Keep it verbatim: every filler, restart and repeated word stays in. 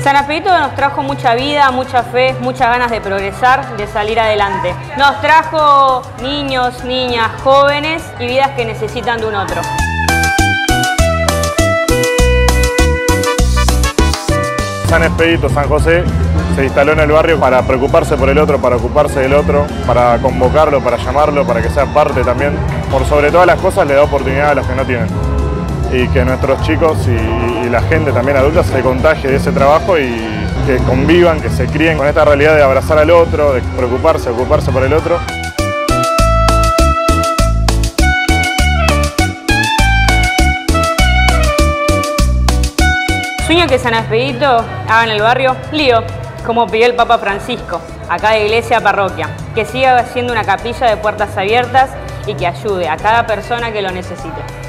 San Expedito nos trajo mucha vida, mucha fe, muchas ganas de progresar, de salir adelante. Nos trajo niños, niñas, jóvenes y vidas que necesitan de un otro. San Expedito, San José, se instaló en el barrio para preocuparse por el otro, para ocuparse del otro, para convocarlo, para llamarlo, para que sea parte también. Por sobre todas las cosas le da oportunidad a los que no tienen. Y que nuestros chicos y, y la gente también adulta se contagie de ese trabajo y que convivan, que se críen con esta realidad de abrazar al otro, de preocuparse, ocuparse por el otro. Sueño que San Expedito haga en el barrio lío, como pidió el Papa Francisco, acá de iglesia a parroquia, que siga siendo una capilla de puertas abiertas y que ayude a cada persona que lo necesite.